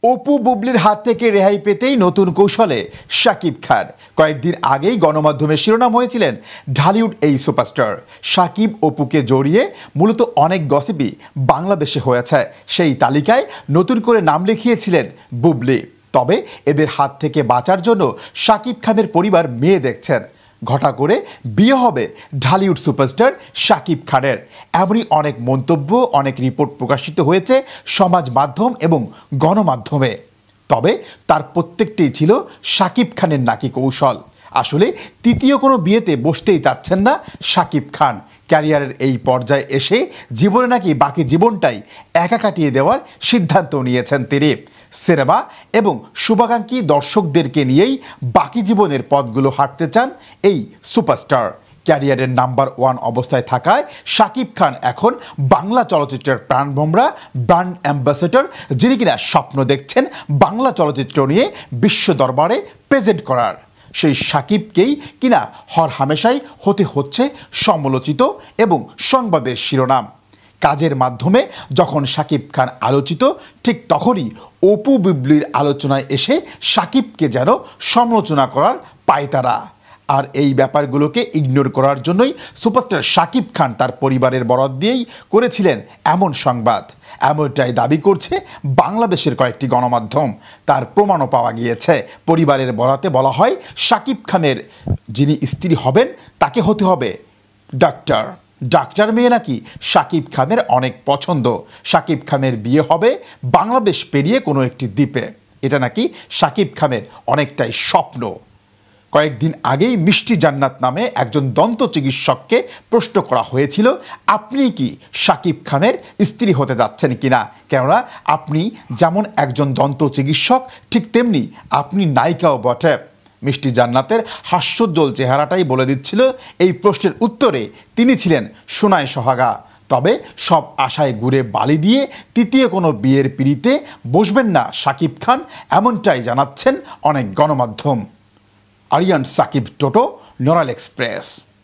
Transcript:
অপু বুবলির হাত থেকে রেহাই পেতেই নতুন কৌশলে শাকিব খান। কয়েকদিন আগেই গণমাধ্যমের শিরোনাম হয়েছিলেন ঢালিউড এই সুপারস্টার। শাকিব অপুকে জড়িয়ে মূলত অনেক গসিপই বাংলাদেশে হয়েছে। সেই তালিকায় নতুন করে নাম লিখিয়েছিলেন বুবলি। তবে এদের হাত থেকে বাঁচার জন্য শাকিব খানের পরিবার মেয়ে দেখছেন। ঘটা করে বিয়ে হবে ঢালিউড সুপারস্টার শাকিব খানের, এমনই অনেক মন্তব্য, অনেক রিপোর্ট প্রকাশিত হয়েছে সমাজ মাধ্যম এবং গণমাধ্যমে। তবে তার প্রত্যেকটিই ছিল শাকিব খানের নাকি কৌশল। আসলে তৃতীয় কোনো বিয়েতে বসতেই চাচ্ছেন না শাকিব খান। ক্যারিয়ারের এই পর্যায়ে এসে জীবনে নাকি বাকি জীবনটাই একা কাটিয়ে দেওয়ার সিদ্ধান্ত নিয়েছেন তিনি। সিনেমা এবং শুভাকাঙ্ক্ষী দর্শকদেরকে নিয়েই বাকি জীবনের পথগুলো হাঁটতে চান এই সুপারস্টার। ক্যারিয়ারের নাম্বার 1 অবস্থায় থাকায় শাকিব খান এখন বাংলা চলচ্চিত্রের প্রাণভোমরা ব্র্যান্ড অ্যাম্বাসেডর, যিনি কিনা স্বপ্ন দেখছেন বাংলা চলচ্চিত্র নিয়ে বিশ্ব দরবারে প্রেজেন্ট করার। সেই শাকিবকেই কিনা হরহামেশাই হতে হচ্ছে সমালোচিত এবং সংবাদের শিরোনাম। কাজের মাধ্যমে যখন শাকিব খান আলোচিত, ঠিক তখনই অপু বুবলির আলোচনায় এসে শাকিবকে যেন সমালোচনা করার পায়তারা। আর এই ব্যাপারগুলোকে ইগনোর করার জন্যই সুপারস্টার শাকিব খান তার পরিবারের বরাত দিয়েই করেছিলেন এমন সংবাদ। এমনটাই দাবি করছে বাংলাদেশের কয়েকটি গণমাধ্যম। তার প্রমাণও পাওয়া গিয়েছে। পরিবারের বরাতে বলা হয়, শাকিব খানের যিনি স্ত্রী হবেন তাকে হতে হবে ডাক্তার। ডাক্তার মেয়ে নাকি শাকিব খানের অনেক পছন্দ। শাকিব খানের বিয়ে হবে বাংলাদেশ পেরিয়ে কোনো একটি দ্বীপে। এটা নাকি শাকিব খানের অনেকটাই স্বপ্ন। কয়েকদিন আগেই মিষ্টি জান্নাত নামে একজন দন্ত চিকিৎসককে প্রশ্ন করা হয়েছিল, আপনি কি শাকিব খানের স্ত্রী হতে যাচ্ছেন কিনা? কেননা আপনি যেমন একজন দন্ত চিকিৎসক, ঠিক তেমনি আপনি নায়িকাও বটে। মিষ্টি জান্নাতের হাস্যোজ্জ্বল চেহারাটাই বলে দিচ্ছিল এই প্রশ্নের উত্তরে তিনি ছিলেন সোনায় সোহাগা। তবে সব আশায় ঘুরে বালি দিয়ে তৃতীয় কোনো বিয়ের পিঁড়িতে বসবেন না শাকিব খান, এমনটাই জানাচ্ছেন অনেক গণমাধ্যম। আরিয়ান সাকিব টোটো, নরাইল এক্সপ্রেস।